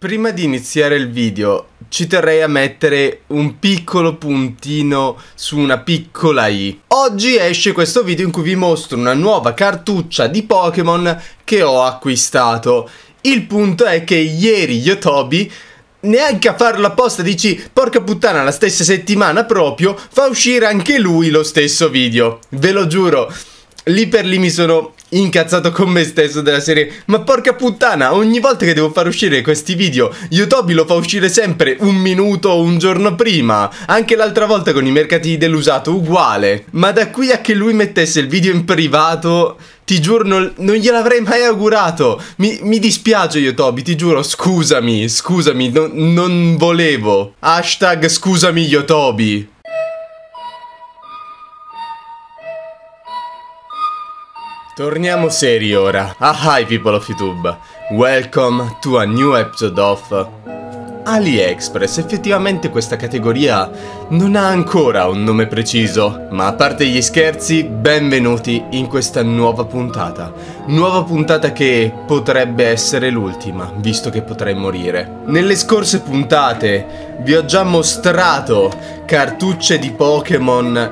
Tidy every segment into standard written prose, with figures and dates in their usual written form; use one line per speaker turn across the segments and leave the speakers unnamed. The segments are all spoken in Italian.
Prima di iniziare il video ci terrei a mettere un piccolo puntino su una piccola i. Oggi esce questo video in cui vi mostro una nuova cartuccia di Pokémon che ho acquistato. Il punto è che ieri Yotobi, neanche a farlo apposta, dici porca puttana, la stessa settimana proprio fa uscire anche lui lo stesso video. Ve lo giuro, lì per lì mi sono incazzato con me stesso della serie. Ma porca puttana, ogni volta che devo far uscire questi video Yotobi lo fa uscire sempre un minuto o un giorno prima. Anche l'altra volta con i mercatini dell'usato uguale. Ma da qui a che lui mettesse il video in privato, ti giuro non gliel'avrei mai augurato. Mi dispiace Yotobi, ti giuro, scusami, non volevo. Hashtag scusami Yotobi. Torniamo seri ora. Hi people of YouTube, welcome to a new episode of AliExpress. Effettivamente questa categoria non ha ancora un nome preciso, ma a parte gli scherzi, benvenuti in questa nuova puntata. Nuova puntata che potrebbe essere l'ultima, visto che potrei morire. Nelle scorse puntate vi ho già mostrato cartucce di Pokémon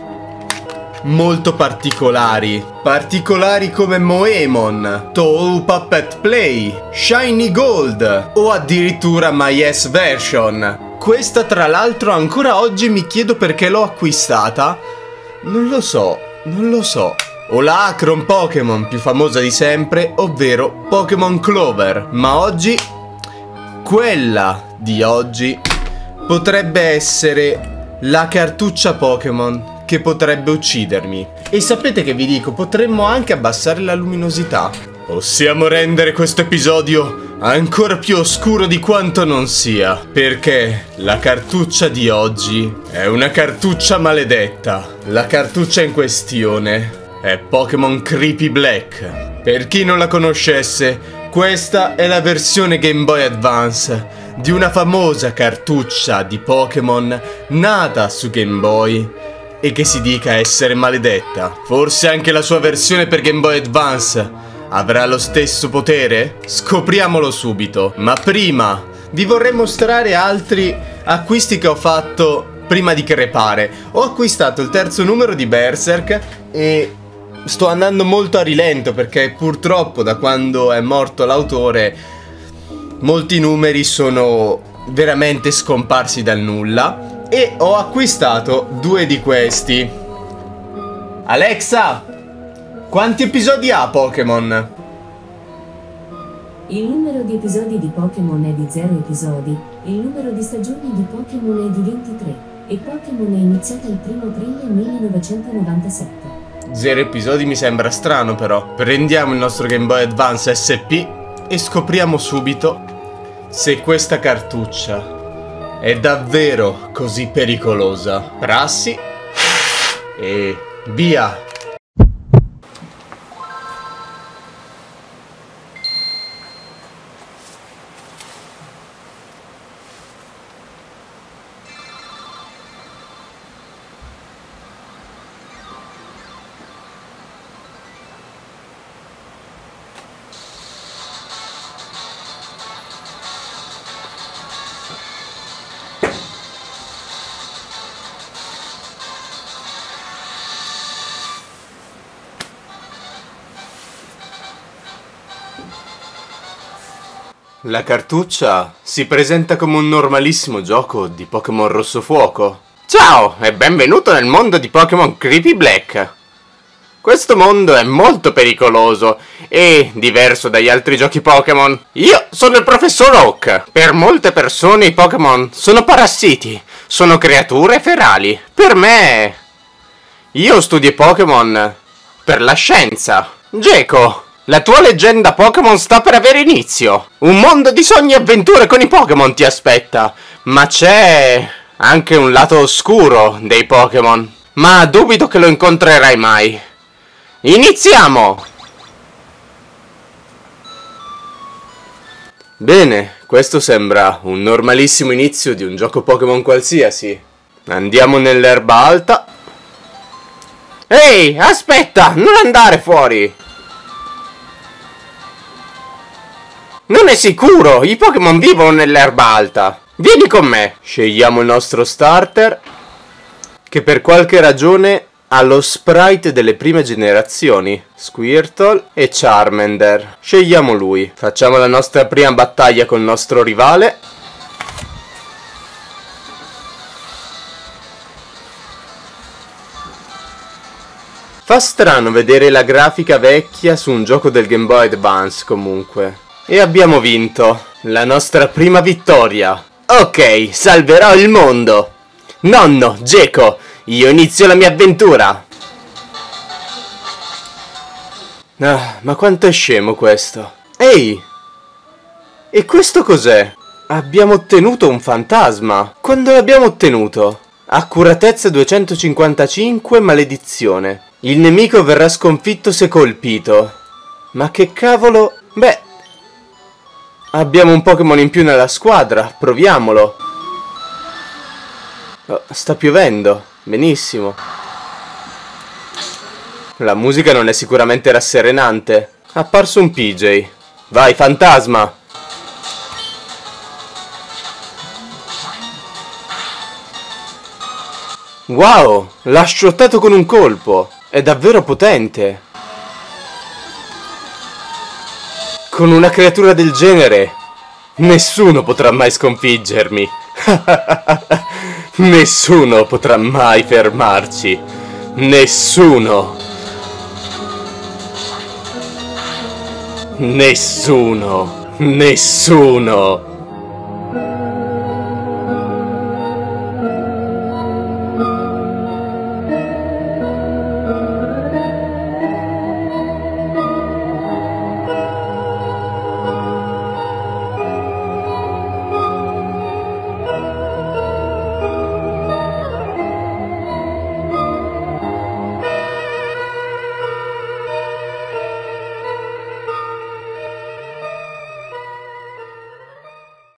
molto particolari come Moemon, Touhou Puppet Play, Shiny Gold o addirittura My Yes Version. Questa tra l'altro ancora oggi mi chiedo perché l'ho acquistata. Non lo so. O la Acron Pokémon più famosa di sempre, ovvero Pokémon Clover. Ma oggi, quella di oggi, potrebbe essere la cartuccia Pokémon che potrebbe uccidermi. E sapete che vi dico? Potremmo anche abbassare la luminosità. Possiamo rendere questo episodio ancora più oscuro di quanto non sia, perché la cartuccia di oggi è una cartuccia maledetta. La cartuccia in questione è Pokémon Creepy Black. Per chi non la conoscesse, questa è la versione Game Boy Advance di una famosa cartuccia di Pokémon nata su Game Boy e che si dica essere maledetta. Forse anche la sua versione per Game Boy Advance avrà lo stesso potere? Scopriamolo subito. Ma prima vi vorrei mostrare altri acquisti che ho fatto prima di crepare. Ho acquistato il terzo numero di Berserk e sto andando molto a rilento perché purtroppo da quando è morto l'autore molti numeri sono veramente scomparsi dal nulla. E ho acquistato due di questi. Alexa, quanti episodi ha Pokémon?
Il numero di episodi di Pokémon è di 0 episodi, il numero di stagioni di Pokémon è di 23, e Pokémon è iniziata il 1 aprile 1997.
0 episodi mi sembra strano però. Prendiamo il nostro Game Boy Advance SP e scopriamo subito se questa cartuccia è davvero così pericolosa. Prassi e via. La cartuccia si presenta come un normalissimo gioco di Pokémon Rosso Fuoco. Ciao e benvenuto nel mondo di Pokémon Creepy Black. Questo mondo è molto pericoloso e diverso dagli altri giochi Pokémon. Io sono il professor Oak. Per molte persone i Pokémon sono parassiti, sono creature ferali. Per me, io studio Pokémon per la scienza. Geco, la tua leggenda Pokémon sta per avere inizio. Un mondo di sogni e avventure con i Pokémon ti aspetta. Ma c'è anche un lato oscuro dei Pokémon. Ma dubito che lo incontrerai mai. Iniziamo! Bene, questo sembra un normalissimo inizio di un gioco Pokémon qualsiasi. Andiamo nell'erba alta. Ehi, aspetta, non andare fuori! Non è sicuro, i Pokémon vivono nell'erba alta. Vieni con me. Scegliamo il nostro starter, che per qualche ragione ha lo sprite delle prime generazioni. Squirtle e Charmander. Scegliamo lui. Facciamo la nostra prima battaglia col nostro rivale. Fa strano vedere la grafica vecchia su un gioco del Game Boy Advance comunque. E abbiamo vinto. La nostra prima vittoria. Ok, salverò il mondo. Nonno, Geco, io inizio la mia avventura. Ah, ma quanto è scemo questo. Ehi! E questo cos'è? Abbiamo ottenuto un fantasma. Quando l'abbiamo ottenuto? Accuratezza 255, maledizione. Il nemico verrà sconfitto se colpito. Ma che cavolo? Beh, abbiamo un Pokémon in più nella squadra. Proviamolo. Oh, sta piovendo. Benissimo. La musica non è sicuramente rasserenante. È apparso un PJ. Vai, fantasma! Wow! L'ha shottato con un colpo! È davvero potente! Con una creatura del genere, nessuno potrà mai sconfiggermi! Nessuno potrà mai fermarci! Nessuno! Nessuno! Nessuno!